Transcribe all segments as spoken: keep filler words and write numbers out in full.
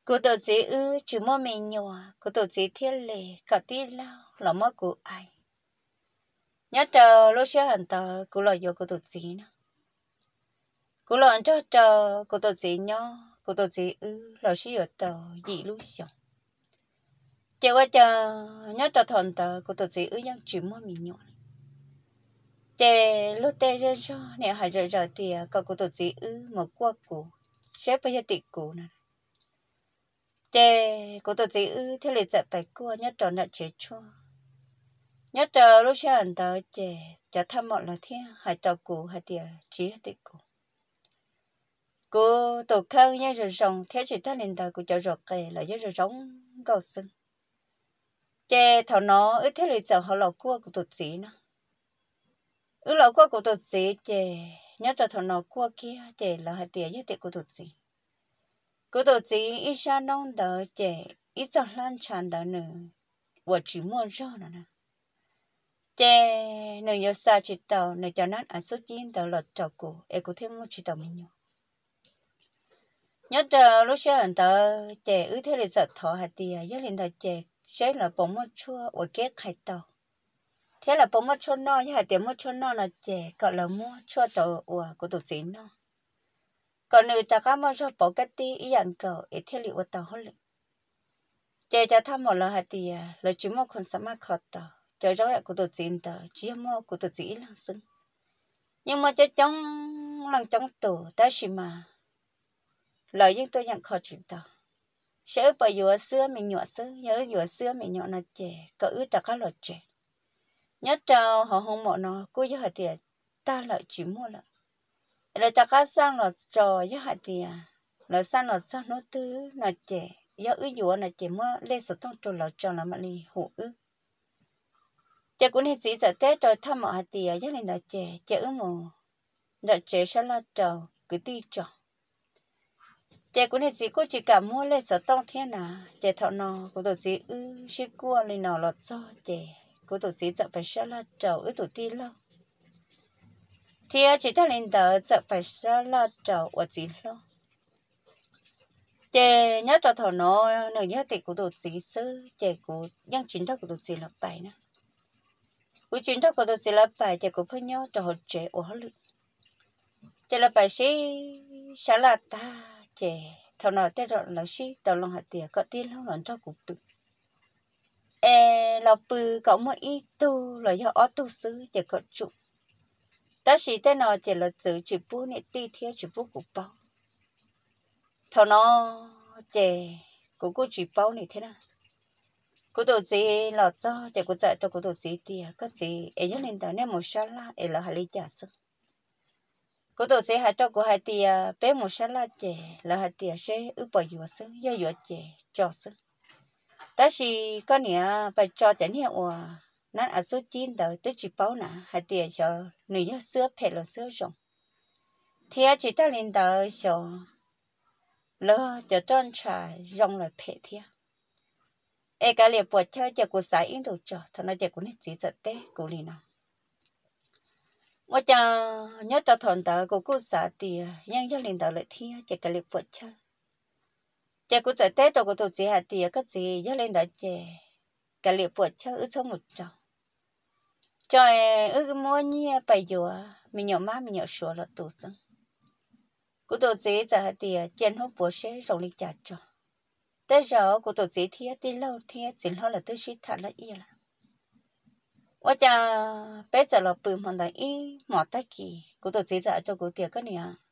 Cô tự dễ ư chứ mơ mình nhỏ, cô tự dễ thiết lệ, cả tí lao, là mơ của ai. Nhớ chờ lúc xe hẳn tờ, cô là vô cô tự dễ nè. Cô là cho chờ, cô tự dễ nhỏ, cô tự dễ ư, là xe ở tờ, dị lúc xong. Chị qua chờ, nhớ chờ thòn tờ, cô tự dễ ư nhưng chứ mơ mình nhỏ. Chị lúc tê rơ rơ, nè hãy rơ rơ tìa, có cô tự dễ ư, một qua cô, xếp bây giờ tị cô nè. Chị, cô tự dễ ư, thế lệ dạy bài cô, nhớ chờ nợ chế chua. Nhớ chờ lúc xe hẳn tờ chè, chả thăm mọi là thiên, hai tàu cụ, hai tìa, chí hai tì cụ. Cô tổ khăn nhé rồi rồng, thế chỉ ta lên tờ của cháu rọt kề là nhớ rồi rống gầu sưng. Chè thảo nó, ứ thế lì chào họ lò cua của tụt sĩ nó. Ứ lò cua của tụt sĩ chè, nhớ chờ thảo nó cua kia, chè là hai tìa, hai tì của tụt sĩ. Của tụt sĩ, ít xa nông tờ chè, ít dọc lan tràn tờ nữ, và chỉ mua rõ nè nè. Chè nơi nhớ xa chỉ tàu nơi cho nát ở số chín tàu lọt trò cổ em có thêm một chỉ tàu mình nhớ nhớ chờ lúc xe hẳn tàu chè ứ thế là sợ thọ hạt tìa nhớ lên tàu chè sẽ là bóng một chua ở kết khai tàu thế là bóng một chua no với hạt tiền một chua no là chè gọi là mua chua tàu của của tàu chín no còn người ta có mua cho bỏ cái tí ý dạng cầu để thế liệu tàu hơn chè cho thăm một lần hạt tìa là chỉ một con sắm mà khó tàu chờ rõ lại của tôi chín tờ chỉ mua của tôi chỉ là xứng nhưng mà cho trong lần trong tù ta chỉ mà lời nhưng tôi nhận khó chín tờ sẽ bởi vừa xưa mình nhỏ xưa nhớ vừa xưa mình nhỏ là trẻ cỡ ư ta các loại trẻ nhớ trao họ không mọi nó cô với hạt tiền ta lợi chỉ mua lợi rồi ta các sang là trò với hạt tiền là sang là sang nó tư là trẻ nhớ ư vừa là trẻ mua lên số thông trò là trò là mà đi hủ ư chị cũng hết chỉ giờ tết rồi thăm mọi hạt tìa chắc nên là trẻ trẻ ư mù đã trẻ sẽ là trầu cứ ti trò chị cũng hết chỉ cô chỉ cả mua lên sở tông thiên à trẻ thọ nọ cô tổ chỉ ư xí cua lên nọ lọt do trẻ cô tổ chỉ giờ phải sẽ là trầu ư tổ ti lâu thì chỉ ta lên tờ giờ phải sẽ là trầu ở chỉ lâu trẻ nhớ trò thọ nọ nửa nhớ thì cô tổ chỉ sư trẻ cô nhân chính thức cô tổ chỉ là bài nữa cú chuyện đó của tôi sẽ là bài cho cô phải nhớ cho họ trẻ ở họ luôn chỉ là bài sĩ sẽ là ta trẻ thằng nào tên rồi là sĩ tàu lòng hạt tiền có tiền lâu lần cho cụ bự ê là bự có một ít tu là do ở tu sư chỉ có chủ ta sĩ tên nào chỉ là chữ chỉ bút này ti theo chỉ bút cụ bao thằng nó trẻ của cô chỉ bao này thế nào cô tổ gì là cho chỉ cô dạy cho cô tổ gì thì có gì ấy nhớ lên tao nên một sát la ấy là hai lý giả sự cô tổ gì hai cho cô hai tia bé một sát la trẻ là hai tia sẽ ướp vào dừa sự do dừa trẻ cho sự ta chỉ có nhớ phải cho chén hiệu à nên ở số chín tao tới chỉ bảo nè hai tia cho người nhớ sữa phê là sữa rồng thì chỉ ta lên tao cho lỡ cho tròn trà rồng là phê thiệt ê cái liệp bột chơi cho cô sai in đồ trò thằng nó chơi cũng hết chỉ sợ té cô lì nào mà cha nhớ cho thằng ta cô cô sai thì nhưng cho linh đạo lại thi chơi cái liệp bột chơi chơi cô sợ té rồi cô tổ chức hạt thì cái gì nhớ linh đạo chơi cái liệp bột chơi ứ xong một trò trời ứ mua nhia bây giờ mình nhỏ má mình nhỏ sủa là tổ sưng cô tổ chức giờ hạt thì trên hộp bột sẽ rong lịch trả trò tới giờ cô tổ chức thiệt đi lâu thiệt chỉ lo là tôi chỉ thật là yêu là và cha bây giờ là bự hoàn toàn ý mỏ tay kỳ cô tổ chức giờ cho cô tiệc cái này à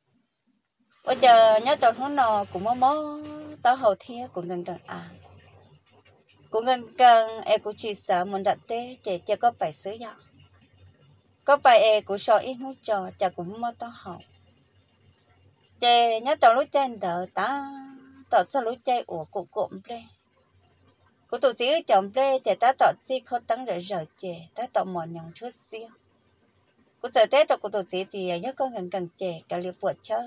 và cha nhớ tao hôm nọ cũng mò mò tao hậu thiệt cũng gần gần à cũng gần gần em cũng chỉ sợ muốn đặt té chỉ chỉ có bài sứ giờ có bài em cũng sợ ít hút trò cha cũng mò tao hậu chị nhớ tao lúc trên đỡ ta tao cho lúc chơi ủa cụ cụm đây cô tổ chức chồng đây chị ta tao chi không tăng rồi rồi chị ta tao mò nhằng chút xíu cô sợ tết rồi cô tổ chức thì nhớ con gần gần chị cả liệp buộc chơi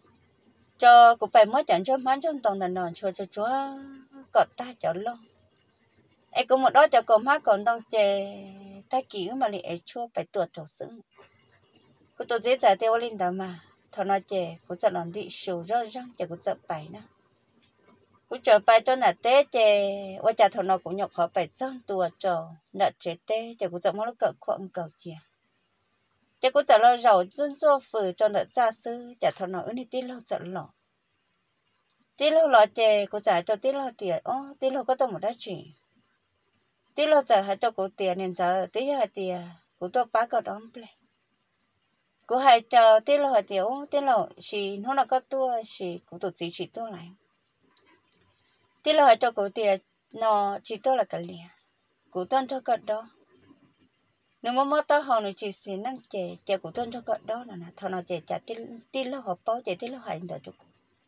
cho cô phải mới chẳng cho mán trong tông đàn nòn cho cho chúa cọt ta cho lâu ấy cũng một đó cho cô má còn đông chị ta cứu mà lại chua phải tuột trổ sướng cô tổ chức giải tiêu lên đó mà thằng nói chị cô sợ làm thị số rõ ràng chị cô sợ bài nữa cú chờ bài cho nè té chè và cha thằng nó cũng nhọc khó bài xong tua trò nè chế té chè cú giờ mất lúc cỡ khoảng cỡ chè chè cú giờ lo rầu dân cho phừ cho nè cha sư chè thằng nó ứng đi tí lâu giờ lọ tí lâu lọ chè cú giờ cho tí lâu tiền ô tí lâu có tao một đá chỉ tí lâu giờ hay cho cú tiền nên giờ tí hai tiền cú tôi phá cỡ đón ple cú hay cho tí lâu hai tiền ô tí lâu chỉ nó là có tua chỉ cú tụt chỉ chỉ tua lại tí lo cho cô tiền nó chỉ tôi là cái liền cô tên cho cái đó nếu mà mất tao họ nó chỉ xin năng chè chè cô tên cho cái đó là nè thằng nó chè chè tí tí lo họ bao chè tí lo hành đó cho cô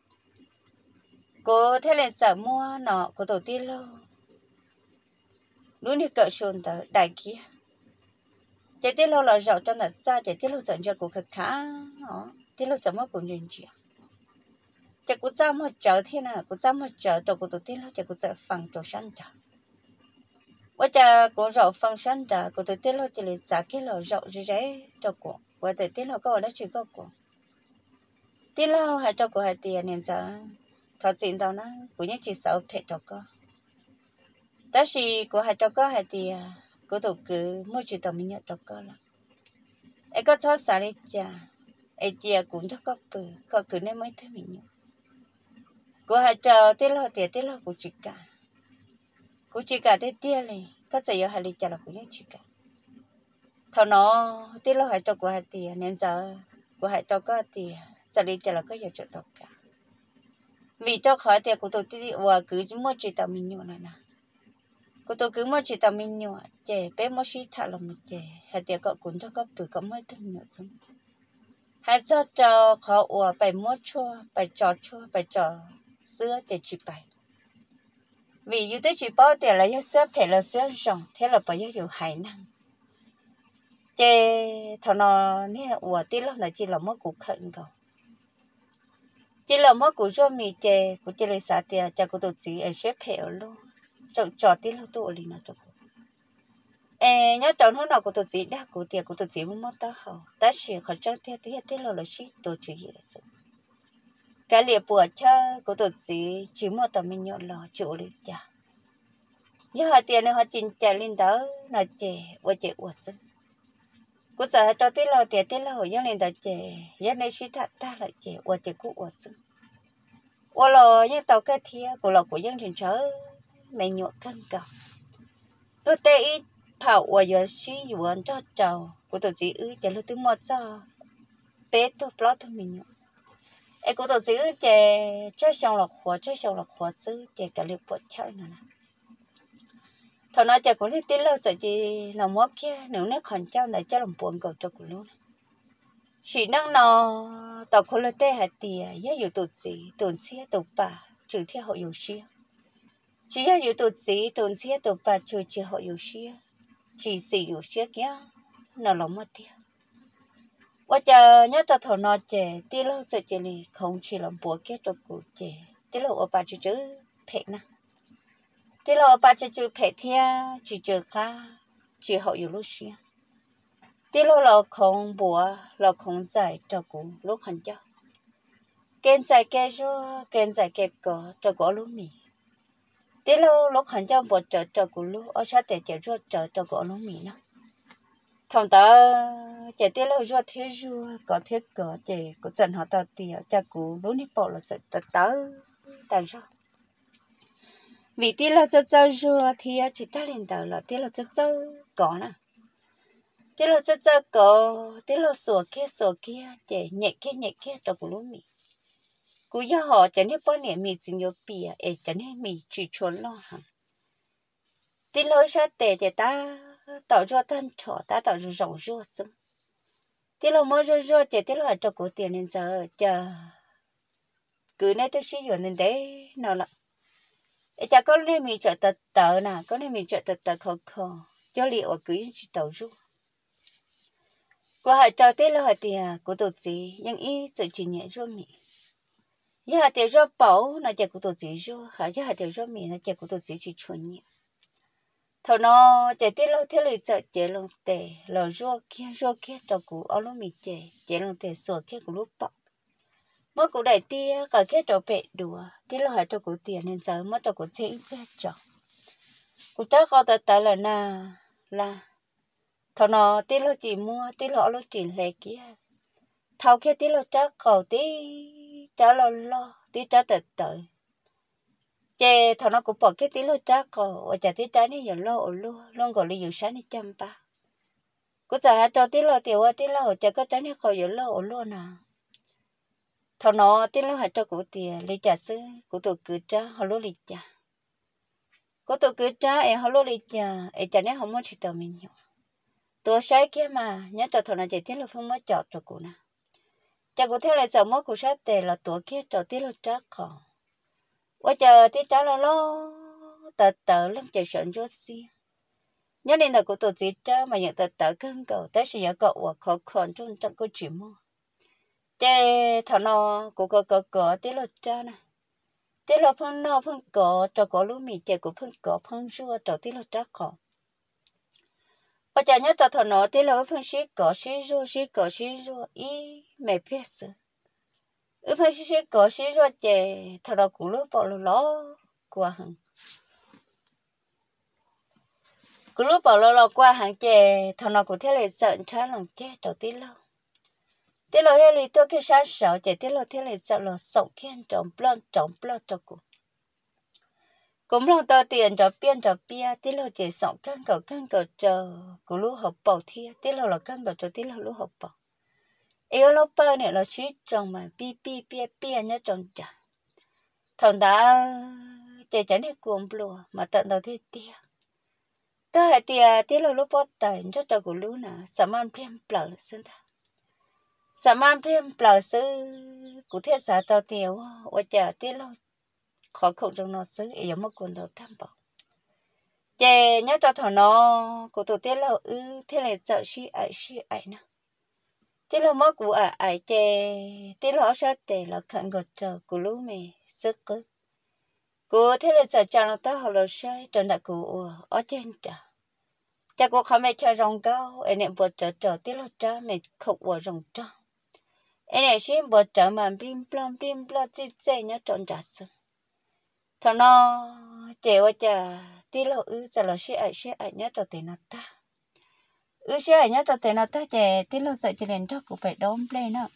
cô thế là giờ mua nó cô tổ tí lo lúc này cỡ xuân tờ đại kia chè tí lo là rau cho nó ra chè tí lo dẫn cho cô khá khá đó tí lo dẫn mất cô nhìn chuyện chả có ra một chợ thế nào có ra một chợ đồ của tôi tin là chả có chợ phẳng đồ sẵn chả, và chả có rau phẳng sẵn chả của tôi tin là chỉ là giá cái lò rau gì đấy đồ của của tôi tin là có đó chỉ có của tin là hai đồ của hai tiền nên giờ thật sự đâu nó của những chỉ sáu phê đồ có, đó là của hai đồ có hai tiền của tôi cứ mỗi chỉ tao mình nhận đồ có là, ấy có cho xả đi chả, ấy tiền cũng cho có bự có cứ nên mới thấy mình nhận cô hay chờ tiết lo tiết tiết lo của chị cả của chị cả tiết tiết này có gì ở hai lý chờ là của những chị cả thằng nó tiết lo hay cho của hai tiền nên giờ của hai cho có tiền giờ lý chờ là có nhiều chuyện tốt cả vì cho khỏi tiền của tôi tiết và cứ mua chỉ tao mình nhọ này nè của tôi cứ mua chỉ tao mình nhọ chè bé mua xí thà là một chè hai tiền cọ cũng cho có bự có mới thêm nhọ xong hai giờ cho khó và phải mua chua phải trò chua phải trò sữa để chỉ bài vì như thế chỉ bao tiền là do sữa phải là sữa rong thế là bao nhiêu hải năng chè thằng nó nè ủa tí lúc này chỉ là mất củ khẩn cầu chỉ là mất củ rau mì chè của chè lấy xả tiền chè của tôi chỉ ở xếp phải luôn chọn chọn tí lúc tôi liền nó cho cô ê nhớ chọn hôm nào của tôi chỉ đã của tiền của tôi chỉ muốn mất tao hậu ta chỉ khỏi cho tiền tí tí lúc là shit tôi chỉ gì là sự cái liệp bùa chơi của tôi chỉ chỉ một tầm mình nhọn lò chịu đi chả giờ hai tiền nữa họ chỉnh trả lên đó là chè và chè uất sinh của giờ cho tí lò tiền tí lò giờ lên đó chè giờ này xí thật ta lại chè và chè cũ uất sinh và lò những tàu cái thia của lò của dân trên trời mình nhọn cân cầu lúc tê ít thảo và giờ xí vừa cho trầu của tôi chỉ ư chè lúc thứ một giờ bé tôi plot thôi mình nhọn em cũng tôi giữ chè chơi xong là khóa chơi xong là khóa sư chè cả liệp bột chơi nữa nè thằng nói chè cũng lấy tí lâu sợ chị làm mốt kia nếu nó còn trao này cho làm buồn cầu cho của luôn chỉ năng nó tàu khối lơ tê hạt tìa giá dụ tụt gì tụt xía tụt bà trừ theo họ dụ xía chỉ giá dụ tụt gì tụt xía tụt bà trừ theo họ dụ xía chỉ xì dụ xía kia nó lòng mất tiền và chờ nhớ cho thằng nó chè tí lâu sợ chè này không chỉ làm bùa kết cho cụ chè tí lâu ở bà chỉ chữ phệ nè tí lâu ở bà chỉ chữ phệ thia chỉ chữ ca chỉ họอยู่lúc xưa tí lâu là không bùa là không giải cho cụ lúc hành cho kén giải kén rô kén giải kén cỏ cho cụ lúc mì tí lâu lúc hành cho bùa chờ cho cụ lúc ở sát để chờ rô chờ cho cụ lúc mì nữa thằng ta chạy tiếp lâu rồi thế rồi có thế có chạy có dần họ ta tiệt cha cũ lúc này bỏ là chạy ta ta ta rồi vì tí là cho cho rồi thì chỉ ta lên đầu là tí là cho cho có nè tí là cho cho có tí là sổ kia sổ kia chạy nhẹ kia nhẹ kia cho cũ lúc mì cũ giờ họ chạy nên bao nhiêu mì chỉ nhiều bìa ấy chạy nên mì chỉ trốn lo hả tí lối sát để chạy ta tạo ra thân trọ ta tạo ra rộng rô sưng tí là mới rô rô chỉ tí là cho cổ tiền nên giờ chờ cứ này tôi sử dụng nên đấy nó là chả có nên mình trợ tật tờ nè có nên mình trợ tật tờ khó khó cho liệu ở cứ chỉ tàu rô của họ cho tí là họ tiền của tổ gì nhưng ý sự chỉ nhẹ rô mì như họ tiền rô bảo là chả của tổ gì rô họ chứ họ tiền rô mì là chả của tổ gì chỉ chuẩn nhẹ thằng nó chạy tiếp lâu thế này sợ chạy lông tè lò rô kia rô kia cho cụ ở lúc mình chạy chạy lông tè sửa kia của lúc bọc mất cụ đại tia cả cái trò bể đùa tí lo hai trò cụ tiền nên giờ mất trò cụ chế ít trò cụ chắc có tờ tờ là na là thằng nó tí lo chỉ mua tí lo lo chỉ lệ kia thầu kia tí lo chắc cầu tí trả lo lo tí trả tờ tờ chè thằng nó cũng bỏ cái tí lo chắc cầu ở chả tí trả này giờ lo lo lo gọi là giờ sáng này chăm ba cụ giờ cho tí lo tiểu tí lo chả có trả này cầu giờ lo lo nào thằng nó tí lo hai cho cụ tiền lấy trả sư cụ tụ cứ trả họ lo lấy trả cụ tụ cứ trả em họ lo lấy trả em trả này không muốn chỉ tao mình nhở tôi sai kia mà nhớ cho thằng này chỉ tí lo không mất chọt cho cụ nè chả cụ theo lại sợ mất cụ sát tệ là tuổi kia cho tí lo trả còn qua chờ tí trả lo lo tờ tờ lăng chạy sợn cho xí nhớ đến là cụ tụ chỉ trả mà nhận tờ tờ cân cầu tới sự cậu và khó khăn trong trong câu chuyện mua chè thằng nó cụ cờ cờ cờ tí lo trả nè tí lo phân nó phân cờ cho cọ lúa mì chè cụ phân cờ phân rùa cho tí lo trả còn và chả nhớ cho thằng nó tí lo phân xí cọ xí rùa xí cọ xí rùa ý mẹ biết sự ư phân xí xí cọ xí rùa chè thằng nó cụ lúa bỏ lúa ló qua hàng cụ lúa bỏ lúa ló qua hàng chè thằng nó cụ thế lại giận trả lòng chè cho tí lo tí lo hết lý tôi cái sáng sớm chè tí lo thế lại giận lo sống khen trồng plon trồng plon cho cụ cũng lòng tao tiền cho biên cho bia tí lo chỉ sống căng cầu căng cầu chờ của lúa hộp bầu thia tí lo là căng cầu cho tí lo lúa hộp bầu yêu lo bơ này là xí trồng mà pi pi pi pi nhá trồng chả thằng đã chỉ chẳng để cuồng lúa mà tận đầu thế tia ta hay tia tí lo lúa bớt tài cho cho của lúa nè sắm ăn phèm bờ xin ta sắm ăn phèm bờ sư của thế xã tao tiêu ở chợ tí lo khó không trong nó xứ ấy một con đầu tham bảo chè nhớ cho thằng nó của tụi tiếc là ư thế này sợ xí ai xí ai nè tiếc là mất của ai ai chè tiếc là sao tệ là khẩn gật chờ của lũ mày sức cứ của thế là sợ chẳng là tao họ là sai trần đại của ở trên trả cha củaเขาไม่ใช่รองเก้าไอ้เนี่ยบทเจอเจอที่เราจ้าไม่ขบว่า rong จ้าไอ้เนี่ยชิบทเจอมันปิ้มปล้อมปิ้มปล้อจีเจเนี่ยจนจัดซึthằng nó chèo chả tí lo ư giờ là xe ai xe ai nhớ cho tiền nó ta ư xe ai nhớ cho tiền nó ta chè tí lo sợ chỉ đến cho cũng phải đom lên nữa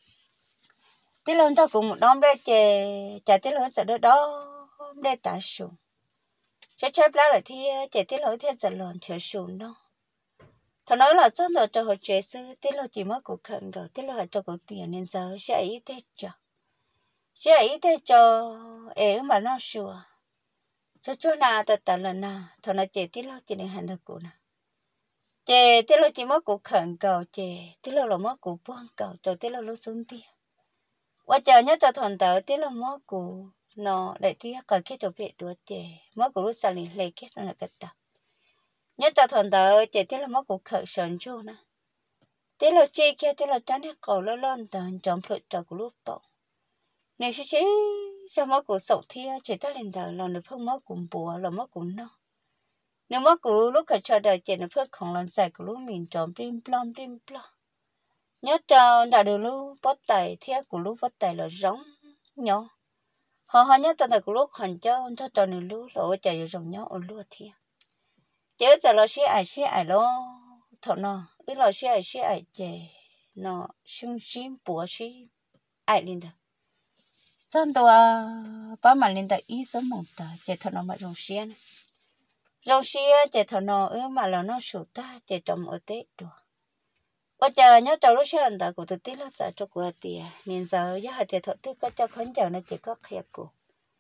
tí lo cho cũng một đom lên chè chả tí lo sợ đó đó lên tả sùng chả chép lá lại thì chè tí lo thì giờ lòn chờ sùng đó thằng nói là chân rồi cho họ chế sư tí lo chỉ mới cũng khẩn cầu tí lo cho cũng tiền nên giờ xe ấy thế cho xe ấy thế cho em mà nó sủa cho cho nào tật tật là nào thằng nó chế tí lo chỉ để hành được cụ nào chế tí lo chỉ mất cụ khẩn cầu chế tí lo là mất cụ buông cầu cho tí lo lúc xuống tia qua chờ nhớ cho thằng tớ tí lo mất cụ nó để tia cả cái chỗ việc đùa chế mất cụ lúc sau liền lấy cái nó là cái tật nhớ cho thằng tớ chế tí lo mất cụ khẩn sờn chu nè tí lo chế kia tí lo tránh hết cầu lo lon tần chọn phượt cho cụ lúc bỏ nếu xí xí sao mất cụ sầu thia chỉ ta lên đời là nó không mất cùng bùa là mất cùng nó nếu mất cụ lúc cả chờ đợi chỉ nó phơi không lần dài cụ lúc mình tròn plim plom plim plom nhớ cho đã được lúc bắt tay thia cụ lúc bắt tay là giống nhỏ họ họ nhớ tao là cụ lúc hành cho cho cho nó lúc rồi chạy rồng nhỏ ôn lúa thia chứ giờ là xí ai xí ai lo thọ nó ít là xí ai xí ai chè nó xinh xinh bùa xí ai lên đời xong tôi bảo mà lên tới ý số một tờ chỉ thằng nó mà rong xia này rong xia chỉ thằng nó ư mà là nó sụt ta chỉ trồng ở tết rồi ở chờ nhớ trâu lúc xưa anh ta của tôi tí lúc sợ cho của tiền nên giờ giá hạt tiền thật tức có cho khấn chờ nó chỉ có khẹt của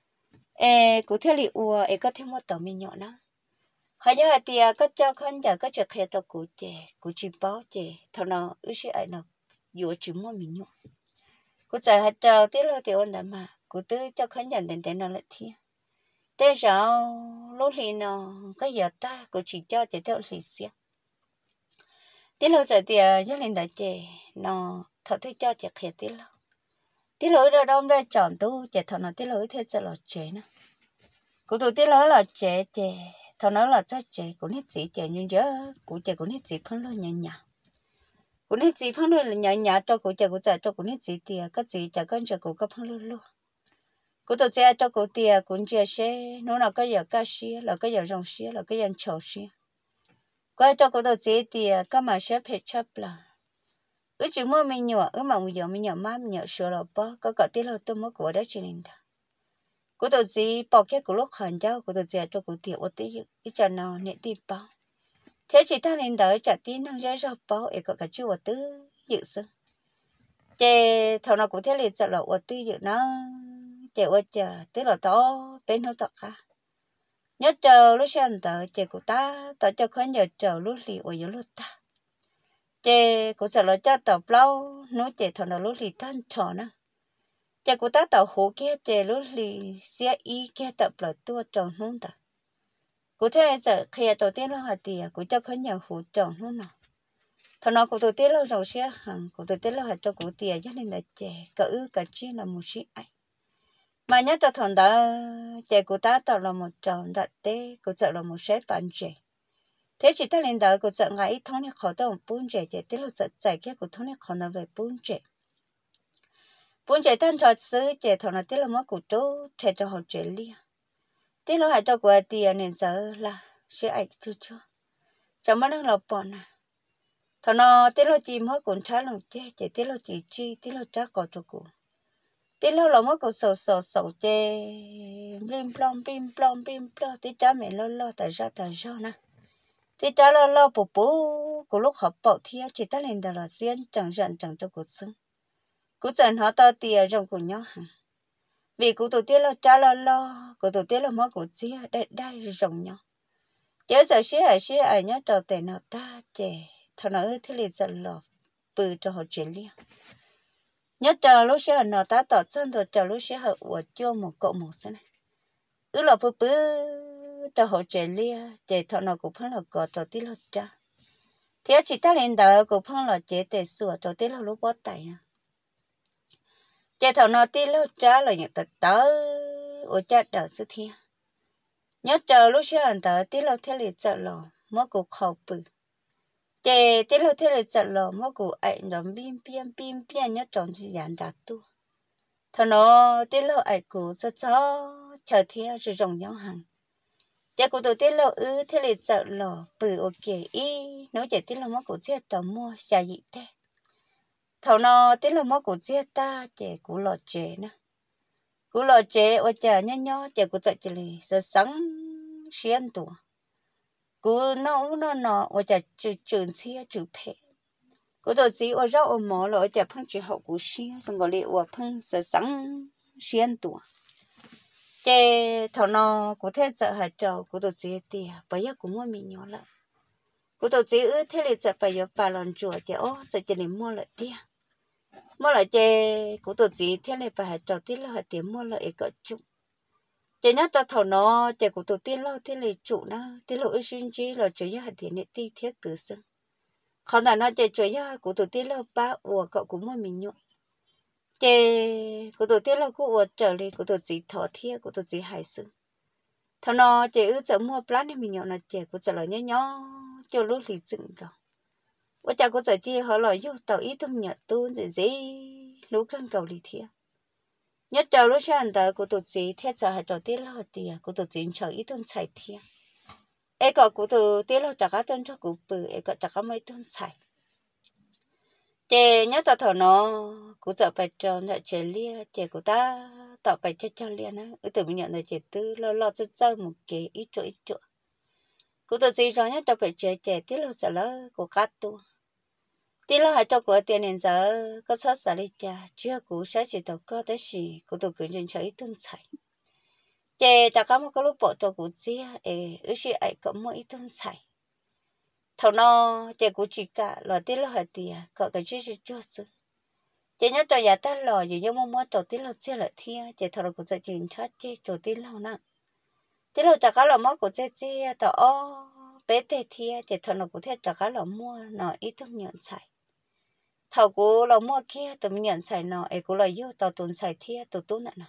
ê của theo liệu ua ê có thêm một tàu mình nhỏ nó họ giá hạt tiền có cho khấn chờ có chỉ khẹt cho của trẻ của chim báo trẻ thằng nó ư sẽ ai nó vừa chỉ mua mình nhỏ cô giờ hạt trâu tí lo thì ôn đã mà cô tư cho khán giả đến đến nó lại thiệt thế sao lúc thì nó cái giờ ta cô chỉ cho chỉ theo lịch sử tí lo giờ thì gia đình đại trẻ nó thật thích cho trẻ khét tí lo tí lo ở đâu đây chọn tu trẻ thằng nó tí lo thế giờ là trẻ nữa cô tụi tí lo là trẻ trẻ thằng nó là cho trẻ cũng hết gì trẻ nhưng giờ cô trẻ cũng hết gì phân lo nhẹ nhàng cô nít gì phong luôn là nhà nhà cho cô chờ cô chờ cho cô nít gì thì cái gì chờ con chờ cô cấp phong luôn luôn cô tôi sẽ cho cô tiền cô chưa xe nó là cái giờ cá xe là cái giờ rong xe là cái giờ chầu xe qua cho cô tôi sẽ tiền cái mà sẽ phải chấp là ứ chỉ mua mình nhỏ ứ mà bây giờ mình nhỏ má mình nhỏ sửa là bao có cái tiền là tôi mới của đó chỉ nên ta cô tôi sẽ bỏ cái cô lúc hành cháu cô tôi sẽ cho cô tiền ở tí ít cho nó nhẹ đi bao thế chỉ ta nên đợi trả tiền năng ra ra bao ấy có cả chú ở tư dự sự chè thầu nào cũng thế liền sợ là ở tư dự nó chè ở chờ tức là đó bên nó thật cả nhớ chờ lúc sáng đợi chè của ta đợi cho khó nhờ chờ lúc lì ở dưới lúc ta chè của sợ là cho tàu lâu nói chè thầu nào lúc lì tan trò nữa chè của ta tàu hồ kia chè lúc lì xe y kia tập là tua tròn luôn ta cụ thể là giờ khi đầu tiên là hạt tiền cụ cho khó nhờ hồ tròn luôn nào thằng nào cụ đầu tiên là rồi xe hàng cụ đầu tiên là hạt cho cụ tiền cho nên là chè cả ư cả chia là một sĩ ảnh mà nhớ cho thằng đó chè cụ ta tạo là một tròn đặt tê cụ sợ là một xếp bàn chè thế chỉ ta lên đó cụ sợ ngày thằng này khó tao một bún chè chè tức là sợ chạy cái cụ thằng này khó nào về bún chè bún chè tan trọt xứ chè thằng nào tức là mất cụ trố chè cho họ chè lia tức là hạt cho cụ tiền nên giờ là sẽ ảnh chưa chưa chẳng mất năng lọc bọn à thằng nó tức là chỉ mất cũng trái lòng chè chè tức là chỉ chi tức là chắc có cho cụ tí lâu là mất cuộc sầu sầu sầu chê blim plom blim plom blim plom tí cha mẹ lo lo tại ra tại ra nè tí cha lo lo bố bố của lúc học bảo thi chỉ ta lên đó là xiên chẳng rận chẳng cho cuộc sống cú dần họ tao tiền trong của nhau hả vì cú tổ tiên lo cha lo lo cú tổ tiên lo mất của chia đây đây rồng nhau chớ giờ xí hải xí hải nhá trò tệ nào ta chè thằng nó thế liền dần lọ bự cho họ chuyện liền nhớ chờ lúc xưa nó ta tỏ chân rồi chờ lúc xưa họ ở cho một cậu một xe này ứ là bự bự cho họ chạy lia chạy thọ nó cũng phân là có cho tí là cha thế chỉ ta lên đó cũng phân là chạy để sửa cho tí là lúc bó tay nè chạy thọ nó tí là cha là những tật tớ ở cha đỡ sự thiên nhớ chờ lúc xưa anh tớ tí là thế liền sợ lò mất cuộc hậu bự chè tí lâu thế là sợ lò mà cụ ai nhóm bim bim bim bim nhớ tròn gì dàn đặt tu thằng nó tí lâu ai cụ sợ sợ chờ thế rồi rồng nhau hàng chè cụ từ tí lâu ư thế là sợ lò bự ok y nói chè tí lâu mà cụ giết tao mua xài gì thế thằng nó tí lâu mà cụ giết ta chè cụ lò chè nè cụ lò chè ở chè nhớ nhớ chè cụ sợ chè lì sợ sáng xiên tuổi cú nó nó nó ở chả chữ chữ xia chữ phê cú tôi chỉ ở rau ở mỏ là ở chả phăng chữ hậu cú xia xong gọi là ở phăng sợ sáng xiên tuổi cái thằng nó cú thế giờ hạt trâu cú tôi chỉ tiền bây giờ cú mua mình nhỏ lại cú tôi chỉ ư thế là giờ bây giờ ba lần chùa chả ô giờ chỉ nên mua lại tiền mua lại chè cú tôi chỉ thế là ba hạt trâu tiền là hạt tiền mua lại cái chung chỉ nhớ cho thầu nó chỉ của tổ tiên lo thì lấy chủ nó thì lỗi sinh chi là chủ yếu hạt tiền để ti thiết cử sinh còn là nó chỉ chủ yếu của tổ tiên lo ba ủa cậu cũng mua mình nhọ chỉ của tổ tiên lo của ủa trở lại của tổ chỉ thọ thiết của tổ chỉ hải sinh thầu nó chỉ ước giờ mua plan để mình nhọ là chỉ của giờ là nhớ nhớ cho lúc lịch dựng cả và chả của giờ chi họ là yêu tàu ý tâm nhật tuôn gì gì lúc khăn cầu lịch thiết nhớ chờ lúc sáng đó của tụi chị thế giờ hay đầu tiên là tiền của tụi chị chờ ít tuần xài tiền ấy có của tụi tiên là chắc tuần cho của bự ấy có chắc mấy tuần xài chị nhớ cho thằng nó của giờ phải chờ nhớ chị lia chị của ta tạo phải cho cho lia nữa ở từ mình nhận là chị tư lo lo cho cho một cái ít chỗ ít chỗ của tụi chị rồi nhớ cho phải chờ chị tiên là giờ là của cát tu tí lo hãy cho của tiền hiện giờ có sót xả đi cha chưa cũ sẽ chỉ tàu cơ tới gì của tụi cứ nhìn thấy tương xài chè ta có một cái lúc bộ cho của chia ê ước gì ấy có một ít tương xài thầu nó chè của chị cả là tí lo hãy tiền có cái gì chưa sự chè nhớ cho nhà ta lò gì giống mua cho tí lo chia lại thia chè thầu nó cũng sẽ chỉnh chát chè cho tí lo nè tí lo ta có là món của chè chia tao ô bé tê thia chè thầu nó cũng thế ta có là mua nó ít tương nhận xài thầu củaเราmua kia tụi mình nhận xài nọ ấy củaเราyêu tàu tuần xài thia tụi tôi nè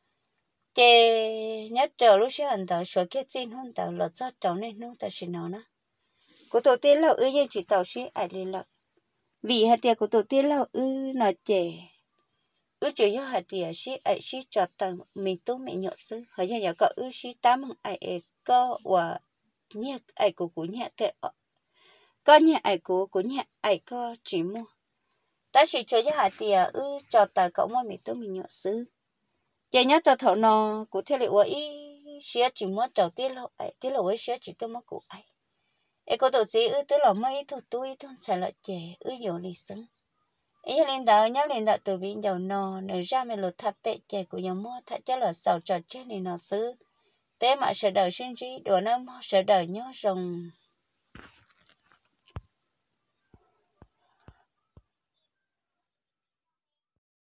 chè nhớ chờ lúc xưa anh ta sửa cái gì không tàu lọt ra tàu này nó ta xin nó nè của tụi tiên là ư yên chỉ tàu xí ai lên lại vì hạt tiền của tổ tiên là ư nó chè ư chỉ do hạt tiền xí ấy xí cho tầng mình tu mình nhọ sư hơi giờ có ư xí tám hằng ấy có và nhẹ ấy của của nhẹ cái có nhẹ ấy của của nhẹ ấy có chỉ mua ta chỉ cho do hạt tiền ư cho tầng cậu mà mình tu mình nhọ sư chỉ nhớ tao thọ nó của thế là ý xí chỉ muốn đầu tiên là ấy thế là với xí chỉ tôi mới của ấy ấy có tổ gì ư tức là mấy thôi tôi thôi sẽ là chè ư nhiều lịch sử ấy lên đó nhớ lên đó từ bên dầu nò nơi ra mình lột tháp bẹ chè của nhà mua thật chắc là sầu trò chết này nó xứ bé mà sợ đời sinh trí đùa nó sợ đời nhớ rồng